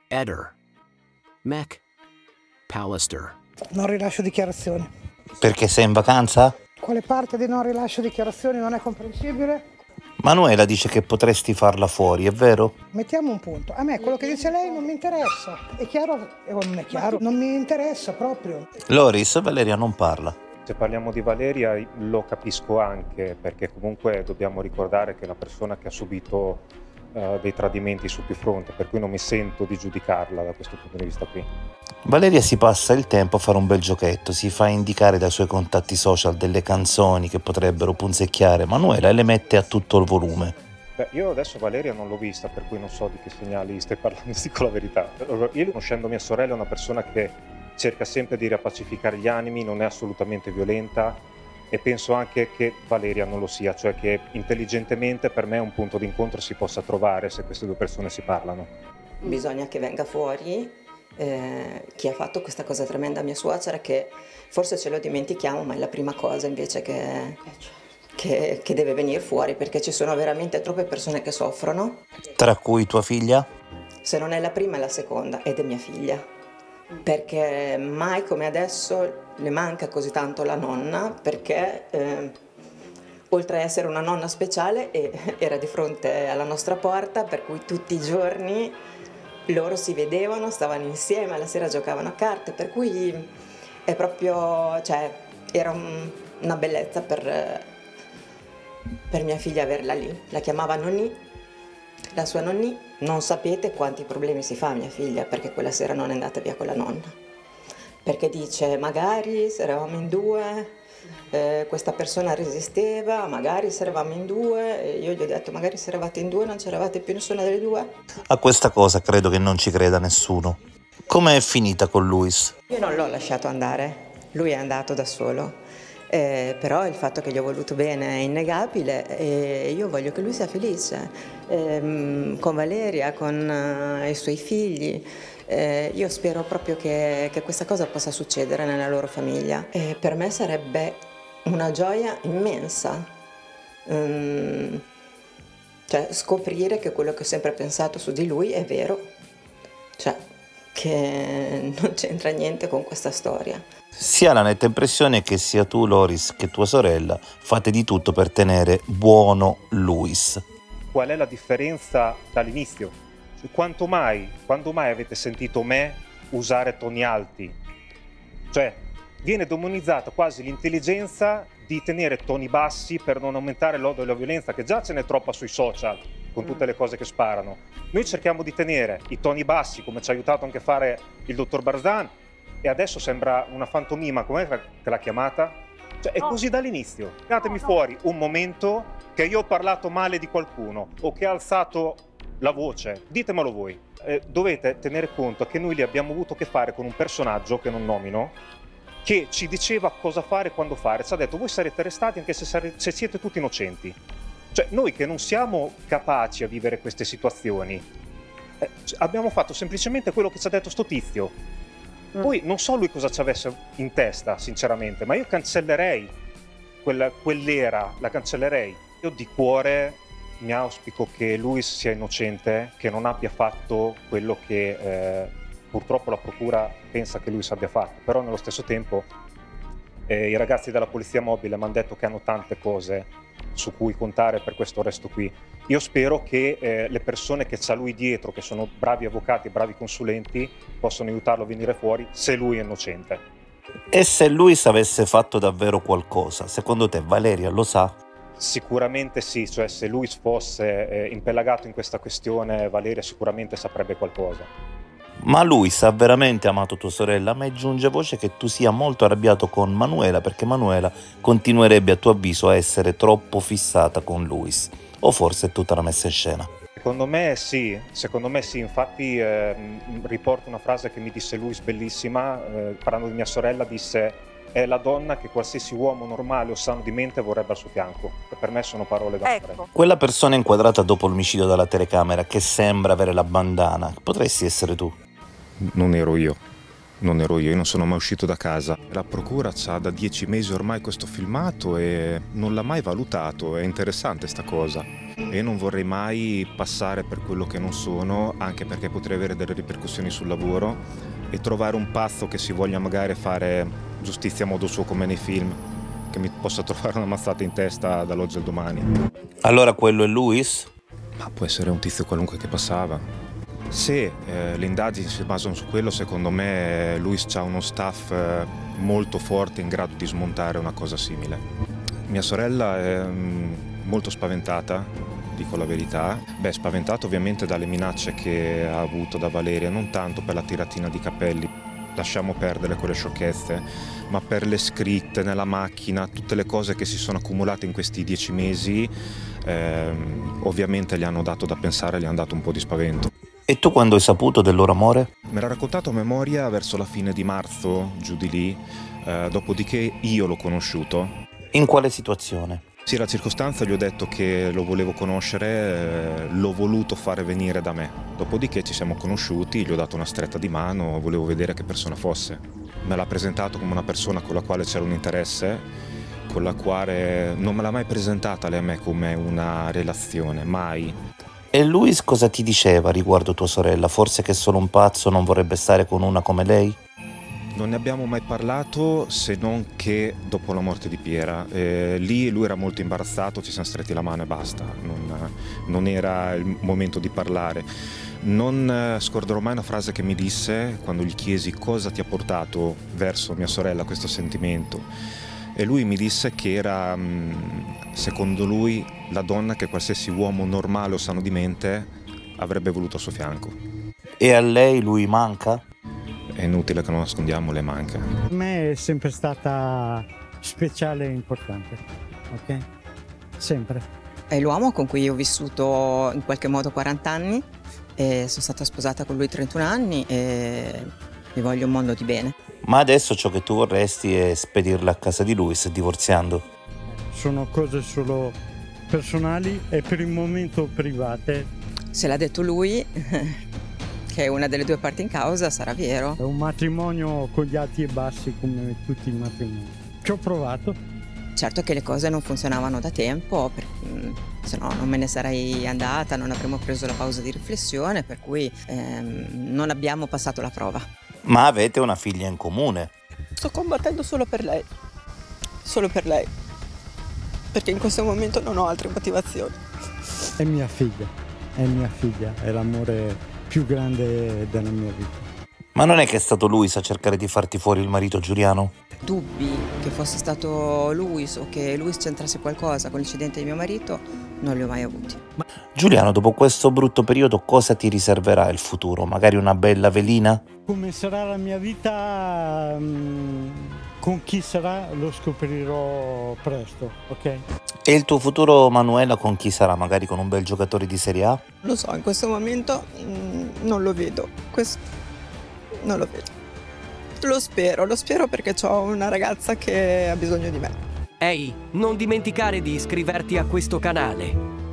Eder. Mac. Pallister. Non rilascio dichiarazioni. Perché sei in vacanza? Quale parte di non rilascio dichiarazioni non è comprensibile? Manuela dice che potresti farla fuori, è vero? Mettiamo un punto. A me quello che dice lei non mi interessa. È chiaro o non è chiaro? Non mi interessa proprio. Loris, Valeria non parla. Se parliamo di Valeria lo capisco anche, perché comunque dobbiamo ricordare che è una persona che ha subito dei tradimenti su più fronti, per cui non mi sento di giudicarla da questo punto di vista qui. Valeria si passa il tempo a fare un bel giochetto, si fa indicare dai suoi contatti social delle canzoni che potrebbero punzecchiare Manuela e le mette a tutto il volume. Beh, io adesso Valeria non l'ho vista, per cui non so di che segnali stai parlando, ti dico la verità. Io, conoscendo mia sorella, è una persona che cerca sempre di riappacificare gli animi, non è assolutamente violenta, e penso anche che Valeria non lo sia, cioè che intelligentemente per me un punto d'incontro si possa trovare se queste due persone si parlano. Bisogna che venga fuori chi ha fatto questa cosa tremenda a mia suocera, che forse ce lo dimentichiamo, ma è la prima cosa invece che deve venire fuori, perché ci sono veramente troppe persone che soffrono. Tra cui tua figlia? Se non è la prima è la seconda, ed è mia figlia. Perché mai come adesso le manca così tanto la nonna, perché oltre a essere una nonna speciale era di fronte alla nostra porta, per cui tutti i giorni loro si vedevano, stavano insieme, alla sera giocavano a carte, per cui è proprio, cioè, era una bellezza per mia figlia averla lì. La chiamava nonni, la sua nonni. Non sapete quanti problemi si fa a mia figlia perché quella sera non è andata via con la nonna. Perché dice, magari se eravamo in due, questa persona resisteva, magari se eravamo in due, e io gli ho detto, magari se eravate in due non c'eravate più nessuna delle due. A questa cosa credo che non ci creda nessuno. Com'è finita con Luis? Io non l'ho lasciato andare, lui è andato da solo. Però il fatto che gli ho voluto bene è innegabile e io voglio che lui sia felice con Valeria, con i suoi figli. Io spero proprio che questa cosa possa succedere nella loro famiglia. Per me sarebbe una gioia immensa, cioè scoprire che quello che ho sempre pensato su di lui è vero, cioè che non c'entra niente con questa storia. Si ha la netta impressione che sia tu, Loris, che tua sorella fate di tutto per tenere buono Luis. Qual è la differenza dall'inizio? Quando mai avete sentito me usare toni alti? Cioè, viene demonizzata quasi l'intelligenza di tenere toni bassi per non aumentare l'odio e la violenza, che già ce n'è troppa sui social, con tutte le cose che sparano. Noi cerchiamo di tenere i toni bassi, come ci ha aiutato anche a fare il dottor Barzan, e adesso sembra una fantomima, com'è che l'ha chiamata? Cioè, è così dall'inizio. Datemi fuori un momento che io ho parlato male di qualcuno o che ha alzato la voce, ditemelo voi. Dovete tenere conto che noi lì abbiamo avuto a che fare con un personaggio, che non nomino, che ci diceva cosa fare e quando fare. Ci ha detto, voi sarete arrestati anche se siete tutti innocenti. Cioè, noi che non siamo capaci a vivere queste situazioni, abbiamo fatto semplicemente quello che ci ha detto sto tizio. Poi non so lui cosa ci avesse in testa, sinceramente, ma io cancellerei quell'era, la cancellerei. Io di cuore mi auspico che lui sia innocente, che non abbia fatto quello che purtroppo la procura pensa che lui abbia fatto. Però nello stesso tempo i ragazzi della polizia mobile mi hanno detto che hanno tante cose su cui contare per questo arresto qui. Io spero che le persone che c'ha lui dietro, che sono bravi avvocati, bravi consulenti, possano aiutarlo a venire fuori se lui è innocente. E se Luis avesse fatto davvero qualcosa, secondo te Valeria lo sa? Sicuramente sì, cioè se lui fosse impellagato in questa questione, Valeria sicuramente saprebbe qualcosa. Ma Luis ha veramente amato tua sorella? A me giunge voce che tu sia molto arrabbiato con Manuela, perché Manuela continuerebbe a tuo avviso a essere troppo fissata con Luis. O forse è tutta una messa in scena? Secondo me sì, infatti riporto una frase che mi disse Luis bellissima, parlando di mia sorella, disse: è la donna che qualsiasi uomo normale o sano di mente vorrebbe al suo fianco. Per me sono parole d'amore. Ecco. Quella persona inquadrata dopo l'omicidio dalla telecamera che sembra avere la bandana, potresti essere tu? Non ero io. Non ero io non sono mai uscito da casa. La procura c'ha da 10 mesi ormai questo filmato e non l'ha mai valutato. È interessante sta cosa. E non vorrei mai passare per quello che non sono, anche perché potrei avere delle ripercussioni sul lavoro, e trovare un pazzo che si voglia magari fare giustizia a modo suo come nei film, che mi possa trovare una mazzata in testa dall'oggi al domani. Allora quello è Luis? Ma può essere un tizio qualunque che passava. Se le indagini si basano su quello, secondo me Luis ha uno staff molto forte in grado di smontare una cosa simile. Mia sorella è molto spaventata, dico la verità. Beh, spaventata ovviamente dalle minacce che ha avuto da Valeria, non tanto per la tiratina di capelli, lasciamo perdere quelle sciocchezze, ma per le scritte nella macchina, tutte le cose che si sono accumulate in questi 10 mesi, ovviamente gli hanno dato da pensare, gli hanno dato un po' di spavento. E tu quando hai saputo del loro amore? Me l'ha raccontato a memoria verso la fine di marzo, giù di lì, dopodiché io l'ho conosciuto. In quale situazione? Sì, la circostanza gli ho detto che lo volevo conoscere, l'ho voluto fare venire da me. Dopodiché ci siamo conosciuti, gli ho dato una stretta di mano, volevo vedere che persona fosse. Me l'ha presentato come una persona con la quale c'era un interesse, con la quale non me l'ha mai presentata lei a me come una relazione, mai. E Luis cosa ti diceva riguardo tua sorella? Forse che solo un pazzo non vorrebbe stare con una come lei? Non ne abbiamo mai parlato, se non che dopo la morte di Piera. Lì lui era molto imbarazzato, ci siamo stretti la mano e basta, non era il momento di parlare. Non scorderò mai una frase che mi disse quando gli chiesi cosa ti ha portato verso mia sorella questo sentimento. E lui mi disse che era, secondo lui, la donna che qualsiasi uomo normale o sano di mente avrebbe voluto al suo fianco. E a lei lui manca? È inutile che non nascondiamo, le manca. Per me è sempre stata speciale e importante, ok? Sempre. È l'uomo con cui ho vissuto in qualche modo 40 anni, e sono stata sposata con lui 31 anni e gli voglio un mondo di bene. Ma adesso ciò che tu vorresti è spedirla a casa di Luis divorziando. Sono cose solo personali e per il momento private. Se l'ha detto lui, che è una delle due parti in causa, sarà vero. È un matrimonio con gli alti e bassi come tutti i matrimoni. Ci ho provato. Certo che le cose non funzionavano da tempo, se no non me ne sarei andata, non avremmo preso la pausa di riflessione, per cui non abbiamo passato la prova. Ma avete una figlia in comune. Sto combattendo solo per lei, perché in questo momento non ho altre motivazioni. È mia figlia, è l'amore più grande della mia vita. Ma non è che è stato Luis a cercare di farti fuori il marito Giuliano? Dubbi che fosse stato Luis o che Luis c'entrasse qualcosa con l'incidente di mio marito non li ho mai avuti. Giuliano, dopo questo brutto periodo cosa ti riserverà il futuro? Magari una bella velina? Come sarà la mia vita, con chi sarà lo scoprirò presto, ok? E il tuo futuro, Manuela, con chi sarà? Magari con un bel giocatore di Serie A? Lo so, in questo momento non lo vedo, non lo vedo. Lo spero perché ho una ragazza che ha bisogno di me. Ehi, non dimenticare di iscriverti a questo canale.